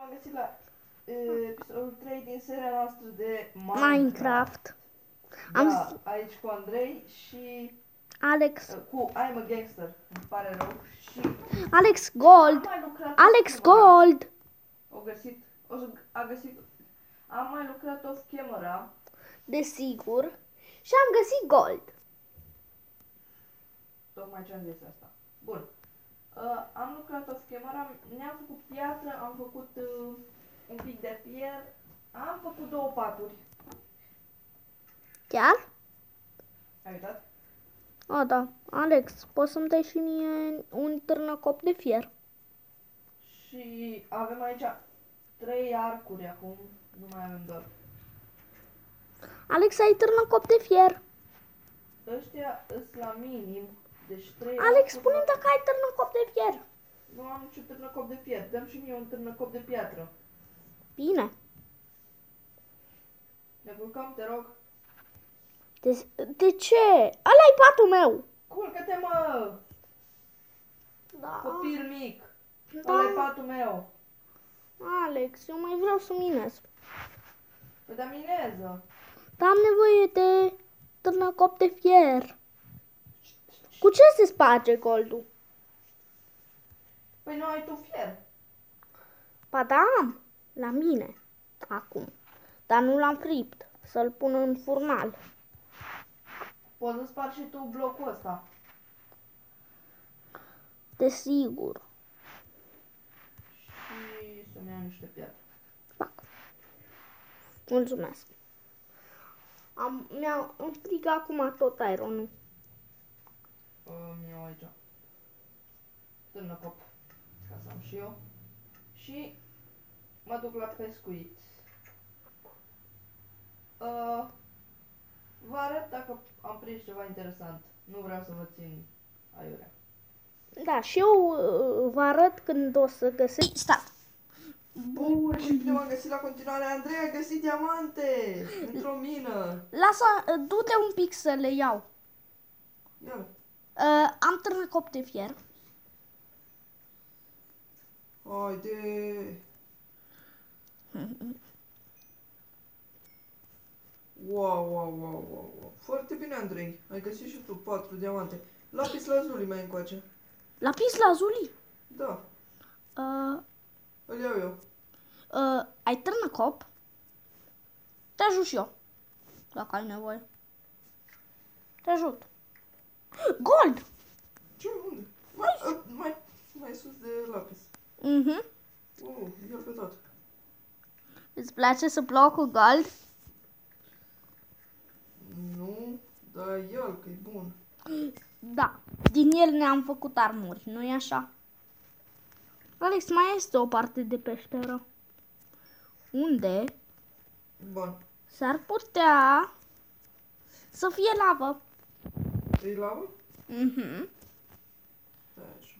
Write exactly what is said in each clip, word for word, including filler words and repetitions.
v-am găsit la uh, episodul trei din seria noastră de Minecraft. Minecraft. Da, Am aici cu Andrei și Alex. uh, cu I'm a Gangster, îmi pare rău. Și Alex Gold. am mai lucrat Alex off camera. Gold. O găsit, o să, a găsit, am mai lucrat off camera. Desigur. Și am găsit Gold. Tocmai ce am zis asta. Bun. Uh, am lucrat off camera, ne-am făcut piatră, am făcut uh, un pic de fier, am făcut două paturi. Chiar? Ai uitat? A, da. Alex, poți să-mi dai și mie un târnăcop de fier? Și avem aici trei arcuri acum, nu mai avem doar. Alex, ai târnăcop de fier? Ăștia îs la minim, deci trei Alex, arcuri. spune-mi dacă ai târnăcop de fier. Nu am niciun târnăcop de fier, dăm și mie un târnăcop de piatră. Bine. Ne culcăm, te rog. De, de ce? Ăla-i patul meu. Culcă-te, mă! Da. Copil mic! Da. Ăla-i patul meu! Alex, eu mai vreau să minez. Păi da, mineză! Dar am nevoie de târnăcop de fier. Cu ce se sparge goldul? Păi nu ai tu fier! Ba da, am. La mine. Acum. Dar nu l-am fript. Să-l pun în furnal. Poți să spargi și tu blocul ăsta. Desigur. Și să-mi iau niște piatră. Fac. Mulțumesc. Am, mi-a împrig acum tot ironul. Îmi iau aici. Târnăcop. Ca să am și eu. Și mă duc la pescuit. Uh, vă arăt dacă am prins ceva interesant. Nu vreau să vă țin aiurea. Da, și eu uh, vă arăt când o să găsesc. Stat! Bun, și bine m-am găsit la continuare. Andrei a găsit diamante într-o mină. Lasă, uh, du-te un pic să le iau. Ia. Uh, am târnăcop de fier. Haide. Wow, wow, wow, wow, wow. Foarte bine, Andrei. Ai găsit și tu patru diamante. Lapis lazuli mai încoace. Lapis lazuli. Da, Uh, îl iau eu. uh, ai târnăcop? Te ajut și eu. Dacă ai nevoie. Te ajut. Gold! Ce? Unde? Mai, a, mai, mai sus de lapis. Mhm. Uh, ia pe tot. Îți place să plouă cu gold? Nu, dar ia-l, că e bun. Da. Din el ne-am făcut armuri, nu-i așa? Alex, mai este o parte de peșteră. Unde Bun. s-ar putea să fie lavă. E lavă? Mhm. Da, așa.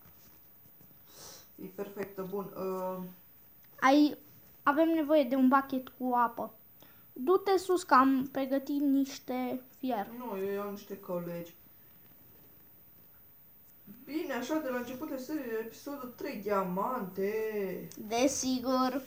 E perfectă, bun. Uh, Ai, avem nevoie de un bucket cu apă. Du-te sus că am pregătit niște fier. nu, eu iau niște colegi. Bine, așa, de la început de serie, episodul trei, diamante. Desigur.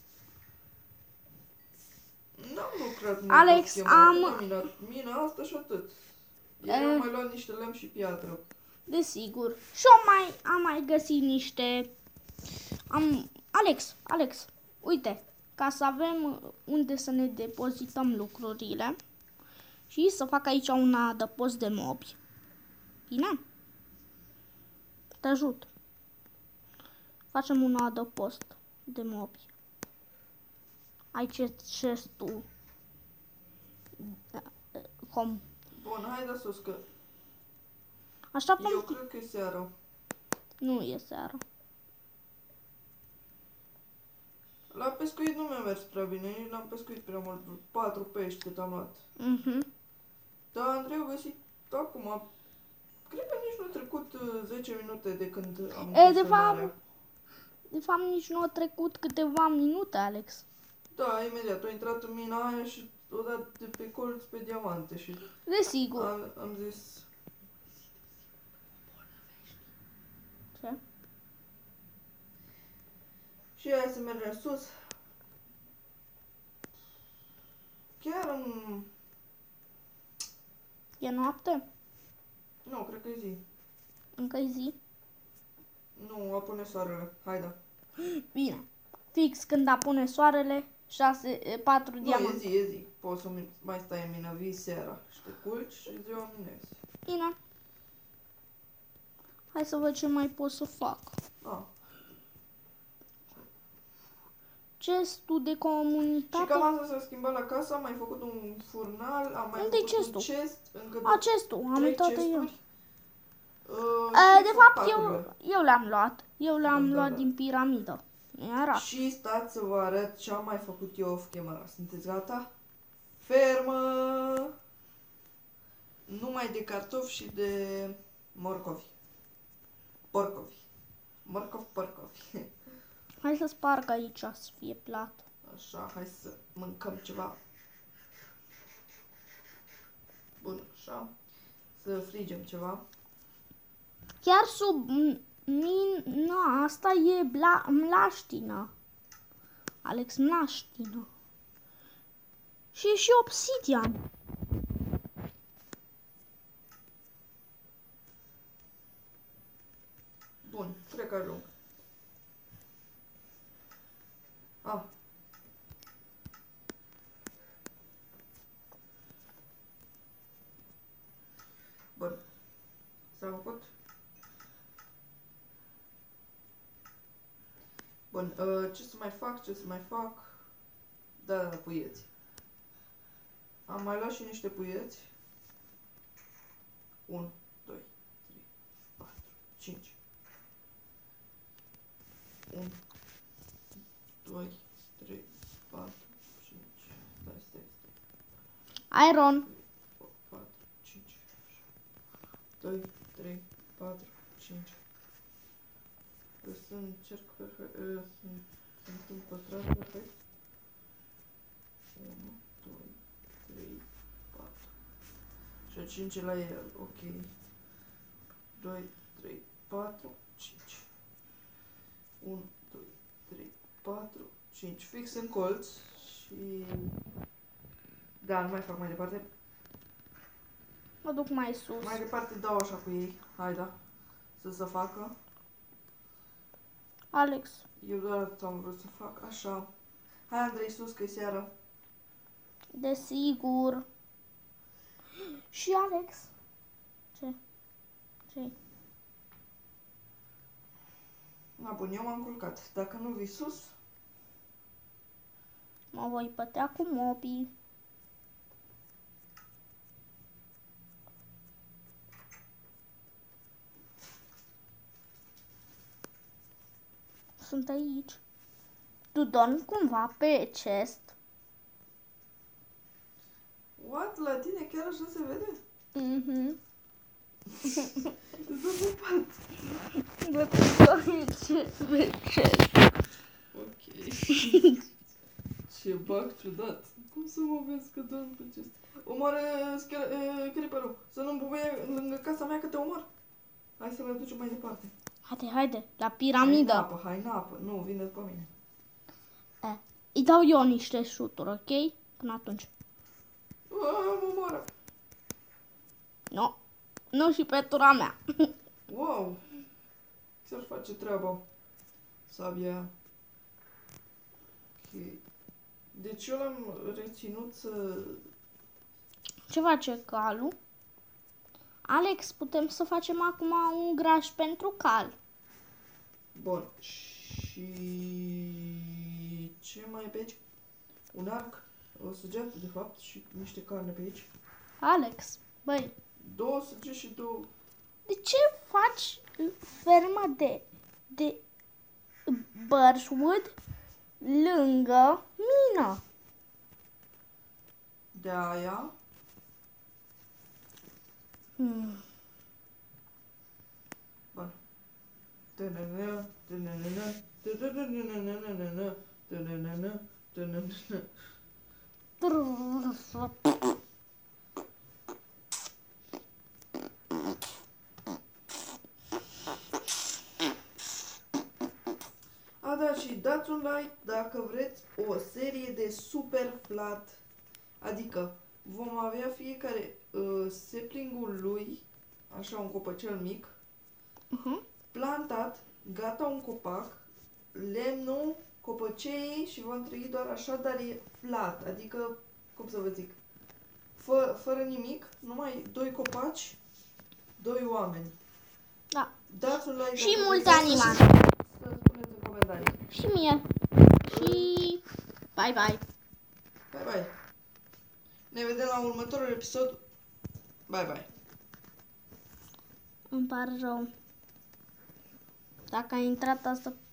N-am lucrat mult. Alex, pe am- schemă, mina, mina asta și atât. Eu Eh. am mai luat niște lemn și piatră. Desigur. Și eu mai, am mai găsit niște... Am... Alex, Alex, uite, ca să avem unde să ne depozităm lucrurile și să fac aici un adăpost de mobi. Bine? Te ajut. Facem un adăpost de mobi. Aici e chestul. Cum? Bun, hai de sus, că Așteaptă eu un pic. cred că e seara. Nu e seara. La pescuit nu mi-a mers prea bine, nici n-am pescuit prea mult, patru pești cât am luat. Mhm. Dar Andrei a găsit acum, cred că nici nu a trecut uh, zece minute de când am E, închis de fapt- filmarea. De fapt, nici nu au trecut câteva minute, Alex. Da, imediat, a intrat în mina aia și o dat de pe colț pe diamante și Desigur. am, am zis, Ce? Și hai să mergem sus. Chiar în... E noapte? Nu, cred că e zi. Încă e zi? Nu, apune soarele. Hai da. Bine. Fix când apune soarele, șase, patru Nu, e diamante. zi, e zi. Poți să mai stai în mină, vii seara și te culci și ziua minezi. Bine. Hai să văd ce mai pot să fac. Ah. Gestul de Și comunitate. cam asta s-a schimbat la casă, am mai făcut un furnal, am mai Unde-i făcut chestul? un chest, încă Acestul, am trei uitat eu. chesturi. Uh, Uh, și de fac fapt, eu, paturile. eu le-am luat. Eu le-am Da, da, luat da. din piramidă. Nu era. Și stați să vă arăt ce am mai făcut eu off camera. Sunteți gata? Fermă! Numai de cartofi și de morcovi. Porcovi. Morcovi, porcovi. Hai să sparg aici să fie plat. Așa, hai să mâncăm ceva. Bun, așa. Să frigem ceva. Chiar sub min... Nu, asta e bla... mlaștină. Alex, mlaștină. Și e și obsidian. Bun, cred că ajung. Ah. Bun. S-a făcut? Bun, uh, ce să mai fac, ce să mai fac? Da, da, puieți. Am mai luat și niște puieți. unu, doi, trei, patru, cinci. unu, doi, trei, patru, cinci. Stai, stai, stai. Iron. patru, cinci, doi, trei, patru, cinci. Să încerc perfect, sunt un pătrat perfect. unu, doi, trei, patru. Și a cinci la el, ok. doi, trei, patru, cinci. unu, doi, trei, patru, cinci. Fix în colț și... Da, nu mai fac mai departe. Mă duc mai sus. Mai departe dau așa cu ei. Hai, da. Să se facă. Alex. Eu doar atât am vrut să fac. Așa. Hai, Andrei, sus, că e seara. Desigur. Și Alex. Ce? Ce? Na, bun, eu m-am culcat. Dacă nu vii sus... Mă voi pătea cu mobii. Sunt aici. Tu dormi cumva pe chest? What? La tine chiar așa se vede? Mhm. Îți dă pe pat. Bă, tu dormi pe chest. Ok. Ce bag ciudat. Cum să mă vezi că dorm pe chest? Omoară uh, creeper-ul. Să nu-mi bubuie lângă casa mea că te omor. Hai să le ducem mai departe. Haide, haide, la Hai în piramidă. apă, hai în apă. Nu, vine după mine. Eh, îi dau eu niște șuturi, ok? Până atunci. Uaa, mă omoară. Nu. Nu și pe tura mea. Wow. Ți-ar face treaba. Sabia aia. Ok. Deci eu l-am reținut să... Ce face calul? Alex, putem să facem acum un graj pentru cal. Bun. Și... ce mai e pe aici? Un arc, o săgeată de fapt și niște carne pe aici. Alex, băi, Două săgeți și două... de ce faci ferma de, de birchwood lângă mină? De aia... Hmm. Bun. Tânănă, tânănă, tânănă, tânănă, tânănă. A, da, și dați un like dacă vreți o serie de super flat, adică vom avea fiecare uh, saplingul lui, așa un copăcel mic, Uh-huh. plantat, gata un copac, lemnul, copăceii și vom trăi doar așa, dar e flat, adică, cum să vă zic, fă, fără nimic, numai doi copaci, doi oameni. Da. Dați un like Și dacă multe vreți asta animale. și să spuneți în comentarii. Și mie. Și bye bye. Bye bye. Ne vedem la următorul episod. Bye bye. Îmi pare rău. Dacă a intrat asta